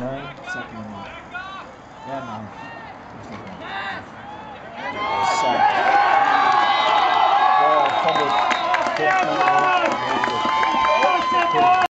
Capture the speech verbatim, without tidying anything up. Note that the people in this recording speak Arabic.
nine, second and nine. Yeah, nine. Sacked. Ball fumbled. fifteen.